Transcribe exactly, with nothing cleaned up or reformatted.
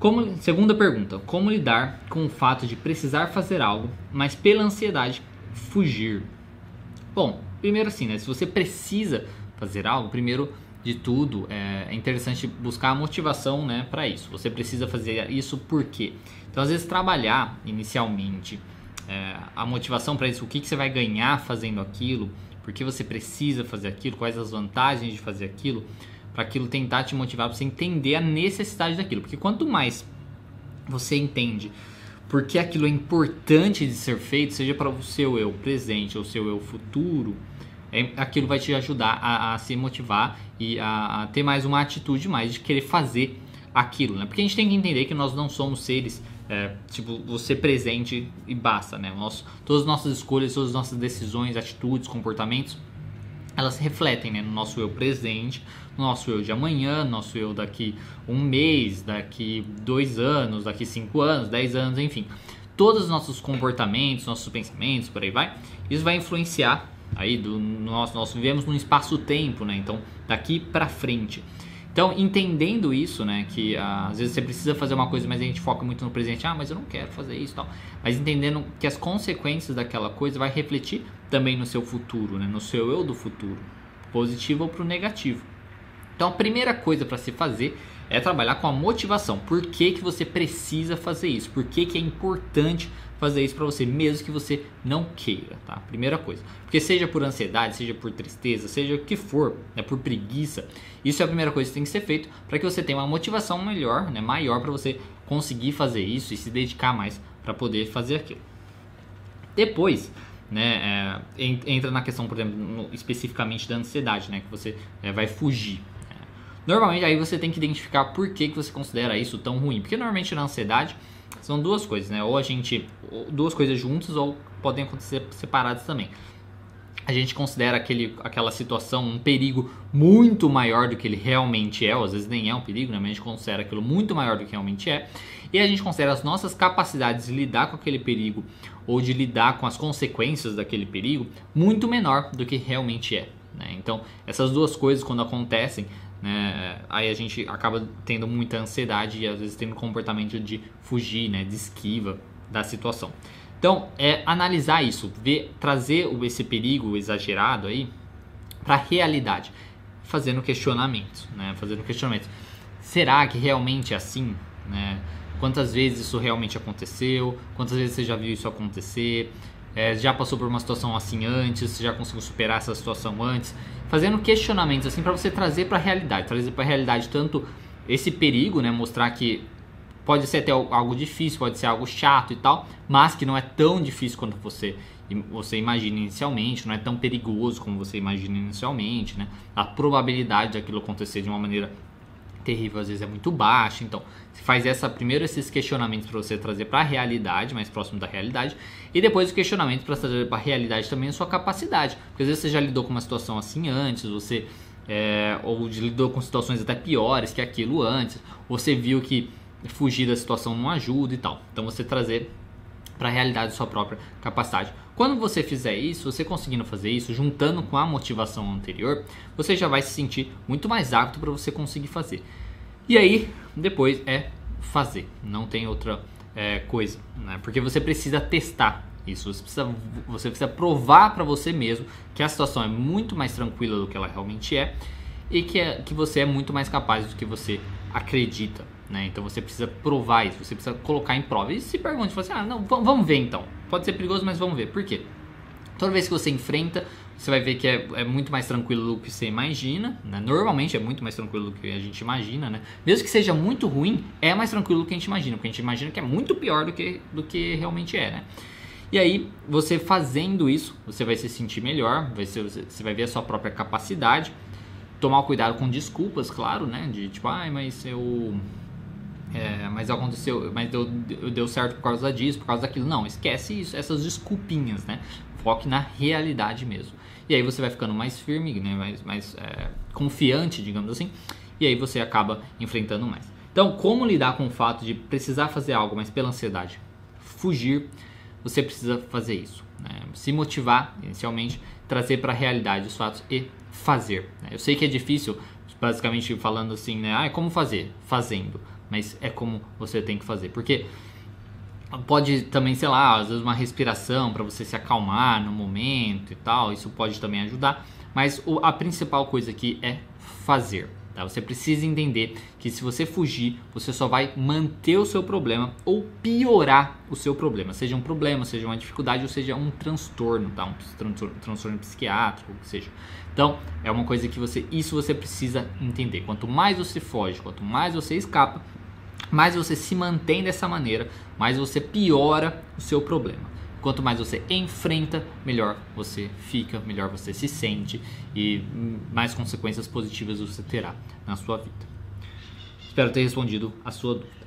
Como, segunda pergunta, como lidar com o fato de precisar fazer algo, mas pela ansiedade fugir? Bom, primeiro assim, né? Se você precisa fazer algo, primeiro de tudo é interessante buscar a motivação, né, para isso. Você precisa fazer isso por quê? Então, às vezes, trabalhar inicialmente é, a motivação para isso, o que, que você vai ganhar fazendo aquilo, por que você precisa fazer aquilo, quais as vantagens de fazer aquilo, para aquilo tentar te motivar, para você entender a necessidade daquilo. Porque quanto mais você entende por que aquilo é importante de ser feito, seja para o seu eu presente ou o seu eu futuro, é, aquilo vai te ajudar a, a se motivar e a, a ter mais uma atitude mais de querer fazer aquilo, né? Porque a gente tem que entender que nós não somos seres, é, tipo, você presente e basta, né? Nosso, todas as nossas escolhas, todas as nossas decisões, atitudes, comportamentos, elas refletem, né, no nosso eu presente, no nosso eu de amanhã, no nosso eu daqui um mês, daqui dois anos, daqui cinco anos, dez anos, enfim. Todos os nossos comportamentos, nossos pensamentos, por aí vai, isso vai influenciar aí do nosso, nós vivemos num espaço-tempo, né? Então, daqui pra frente. Então, entendendo isso, né, que ah, às vezes você precisa fazer uma coisa, mas a gente foca muito no presente, ah, mas eu não quero fazer isso e tal. Mas entendendo que as consequências daquela coisa vai refletir também no seu futuro, né, no seu eu do futuro, positivo ou pro negativo. Então, a primeira coisa para se fazer é trabalhar com a motivação. Por que que você precisa fazer isso? Por que que é importante fazer isso para você, mesmo que você não queira, tá? Primeira coisa. Porque seja por ansiedade, seja por tristeza, seja o que for, né, por preguiça, isso é a primeira coisa que tem que ser feito para que você tenha uma motivação melhor, né, maior para você conseguir fazer isso e se dedicar mais para poder fazer aquilo. Depois, né, é, entra na questão, por exemplo, no, especificamente da ansiedade, né, que você é, vai fugir. Normalmente aí você tem que identificar por que, que você considera isso tão ruim. Porque normalmente na ansiedade são duas coisas, né? Ou a gente, duas coisas juntas ou podem acontecer separadas também. A gente considera aquele, aquela situação um perigo muito maior do que ele realmente é, ou às vezes nem é um perigo, né? Mas a gente considera aquilo muito maior do que realmente é. E a gente considera as nossas capacidades de lidar com aquele perigo ou de lidar com as consequências daquele perigo muito menor do que realmente é, né? Então essas duas coisas quando acontecem, né, aí a gente acaba tendo muita ansiedade e às vezes tendo comportamento de fugir, né, de esquiva da situação. Então é analisar isso, ver, trazer esse perigo exagerado aí para a realidade, fazendo questionamentos, né, fazendo questionamentos. Será que realmente é assim, né? Quantas vezes isso realmente aconteceu? Quantas vezes você já viu isso acontecer? É, já passou por uma situação assim antes? Já conseguiu superar essa situação antes? Fazendo questionamentos assim para você trazer para a realidade, trazer para a realidade tanto esse perigo, né, mostrar que pode ser até algo difícil, pode ser algo chato e tal, mas que não é tão difícil quanto você você imagina inicialmente, não é tão perigoso como você imagina inicialmente, né? A probabilidade daquilo acontecer de uma maneira terrível às vezes é muito baixa. Então você faz essa, primeiro esses questionamentos para você trazer para a realidade, mais próximo da realidade, e depois os questionamentos para trazer para a realidade também a sua capacidade, porque às vezes você já lidou com uma situação assim antes, você é, ou lidou com situações até piores que aquilo antes, você viu que fugir da situação não ajuda e tal. Então você trazer para a realidade a sua própria capacidade. Quando você fizer isso, você conseguindo fazer isso, juntando com a motivação anterior, você já vai se sentir muito mais apto para você conseguir fazer. E aí, depois é fazer, não tem outra é, coisa, né? Porque você precisa testar isso, você precisa, você precisa provar para você mesmo que a situação é muito mais tranquila do que ela realmente é e que, é, que você é muito mais capaz do que você acredita, né? Então você precisa provar isso, você precisa colocar em prova. E se pergunte, você, ah, não, vamos ver então. Pode ser perigoso, mas vamos ver. Por quê? Toda vez que você enfrenta, você vai ver que é, é muito mais tranquilo do que você imagina, né? Normalmente é muito mais tranquilo do que a gente imagina, né? Mesmo que seja muito ruim, é mais tranquilo do que a gente imagina, porque a gente imagina que é muito pior do que, do que realmente é, né? E aí, você fazendo isso, você vai se sentir melhor, vai ser, você vai ver a sua própria capacidade, tomar cuidado com desculpas, claro, né? De tipo, ai, ah, mas eu... É, mas aconteceu, mas deu, deu certo por causa disso, por causa daquilo. Não, esquece isso, essas desculpinhas, né? Foque na realidade mesmo. E aí você vai ficando mais firme, né? mais, mais é, confiante, digamos assim. E aí você acaba enfrentando mais. Então, como lidar com o fato de precisar fazer algo, mas pela ansiedade fugir? Você precisa fazer isso, né? Se motivar inicialmente, trazer para a realidade os fatos e fazer, né? Eu sei que é difícil, basicamente falando assim, né? Ah, como fazer? Fazendo. mas é como você tem que fazer. Porque pode também, sei lá, às vezes uma respiração para você se acalmar no momento e tal, isso pode também ajudar, mas a principal coisa aqui é fazer. Tá? Você precisa entender que se você fugir, você só vai manter o seu problema ou piorar o seu problema, seja um problema, seja uma dificuldade ou seja um transtorno, tá? um transtorno, transtorno psiquiátrico, o que seja. Então, é uma coisa que você, isso você precisa entender. Quanto mais você foge, quanto mais você escapa, mais você se mantém dessa maneira, mais você piora o seu problema. Quanto mais você enfrenta, melhor você fica, melhor você se sente e mais consequências positivas você terá na sua vida. Espero ter respondido a sua dúvida.